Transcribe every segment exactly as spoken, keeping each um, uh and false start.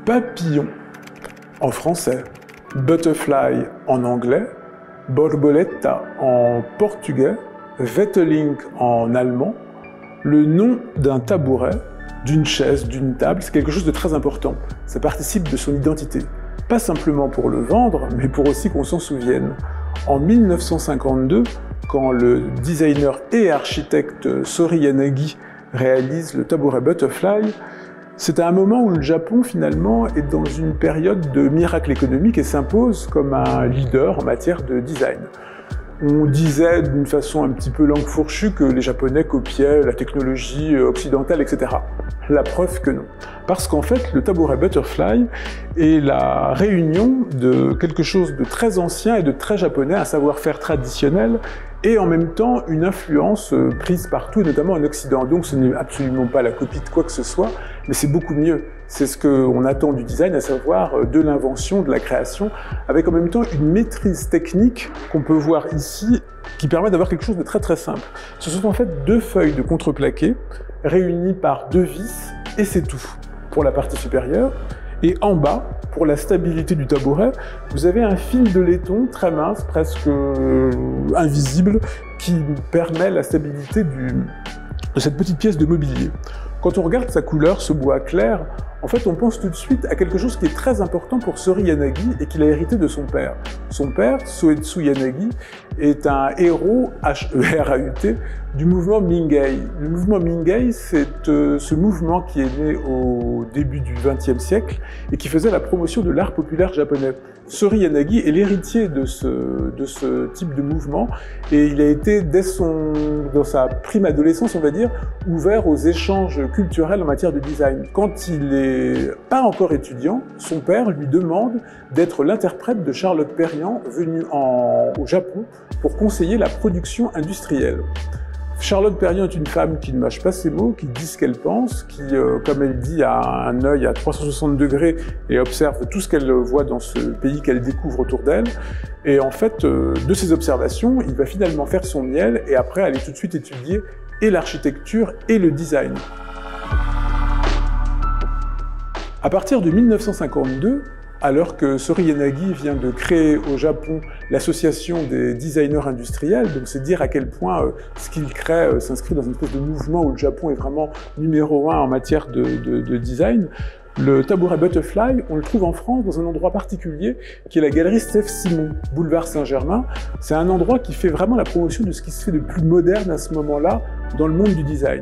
papillon en français, butterfly en anglais, borboleta en portugais, Vetteling en allemand, le nom d'un tabouret, d'une chaise, d'une table, c'est quelque chose de très important. Ça participe de son identité. Pas simplement pour le vendre, mais pour aussi qu'on s'en souvienne. En mille neuf cent cinquante-deux, quand le designer et architecte Sori Yanagi réalise le tabouret Butterfly, c'est à un moment où le Japon, finalement, est dans une période de miracle économique et s'impose comme un leader en matière de design. On disait d'une façon un petit peu langue fourchue que les Japonais copiaient la technologie occidentale, et cetera. La preuve que non. Parce qu'en fait, le tabouret Butterfly est la réunion de quelque chose de très ancien et de très japonais, un savoir-faire traditionnel, et en même temps une influence prise partout, notamment en Occident. Donc ce n'est absolument pas la copie de quoi que ce soit, mais c'est beaucoup mieux. C'est ce qu'on attend du design, à savoir de l'invention, de la création, avec en même temps une maîtrise technique qu'on peut voir ici, qui permet d'avoir quelque chose de très très simple. Ce sont en fait deux feuilles de contreplaqué, réunies par deux vis, et c'est tout pour la partie supérieure. Et en bas, pour la stabilité du tabouret, vous avez un fil de laiton très mince, presque invisible, qui permet la stabilité du, de cette petite pièce de mobilier. Quand on regarde sa couleur, ce bois clair, en fait, on pense tout de suite à quelque chose qui est très important pour Sori Yanagi et qu'il a hérité de son père. Son père, Soetsu Yanagi, est un héros, H E R A U T, du mouvement Mingei. Le mouvement Mingei, c'est euh, ce mouvement qui est né au début du vingtième siècle et qui faisait la promotion de l'art populaire japonais. Sori Yanagi est l'héritier de ce, de ce type de mouvement et il a été, dès son, dans sa prime adolescence, on va dire, ouvert aux échanges culturels en matière de design. Quand il est pas encore étudiant, son père lui demande d'être l'interprète de Charlotte Perriand, venue en, au Japon pour conseiller la production industrielle. Charlotte Perriand est une femme qui ne mâche pas ses mots, qui dit ce qu'elle pense, qui, euh, comme elle dit, a un œil à trois cent soixante degrés et observe tout ce qu'elle voit dans ce pays qu'elle découvre autour d'elle. Et en fait, euh, de ces observations, il va finalement faire son miel et après aller tout de suite étudier et l'architecture et le design. À partir de mille neuf cent cinquante-deux, alors que Sori Yanagi vient de créer au Japon l'association des designers industriels, donc c'est dire à quel point euh, ce qu'il crée euh, s'inscrit dans une espèce de mouvement où le Japon est vraiment numéro un en matière de, de, de design. Le tabouret Butterfly, on le trouve en France dans un endroit particulier qui est la galerie Steph Simon, boulevard Saint-Germain. C'est un endroit qui fait vraiment la promotion de ce qui se fait de plus moderne à ce moment-là dans le monde du design.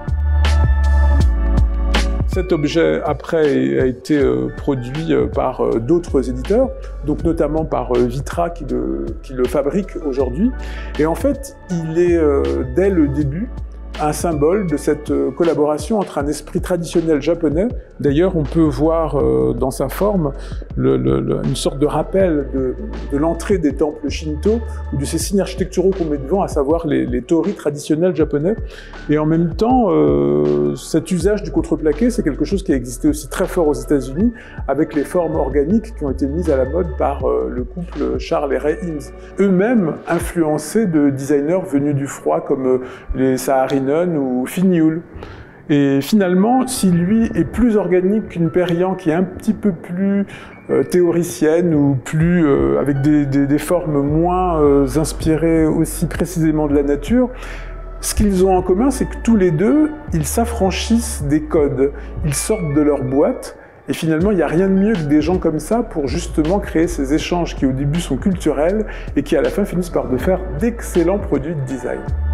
Cet objet, après, a été euh, produit euh, par euh, d'autres éditeurs, donc notamment par euh, Vitra qui le, qui le fabrique aujourd'hui. Et en fait, il est, euh, dès le début, un symbole de cette euh, collaboration entre un esprit traditionnel japonais. D'ailleurs, on peut voir euh, dans sa forme le, le, le, une sorte de rappel de, de l'entrée des temples shinto ou de ces signes architecturaux qu'on met devant, à savoir les, les torii traditionnels japonais. Et en même temps, euh, cet usage du contreplaqué, c'est quelque chose qui a existé aussi très fort aux États-Unis, avec les formes organiques qui ont été mises à la mode par euh, le couple Charles et Ray Eames, eux-mêmes influencés de designers venus du froid comme euh, les Saarinen ou Finiul. Et finalement, si lui est plus organique qu'une Perriand qui est un petit peu plus euh, théoricienne ou plus euh, avec des, des, des formes moins euh, inspirées aussi précisément de la nature, ce qu'ils ont en commun, c'est que tous les deux, ils s'affranchissent des codes, ils sortent de leur boîte. Et finalement, il n'y a rien de mieux que des gens comme ça pour justement créer ces échanges qui au début sont culturels et qui à la fin finissent par de faire d'excellents produits de design.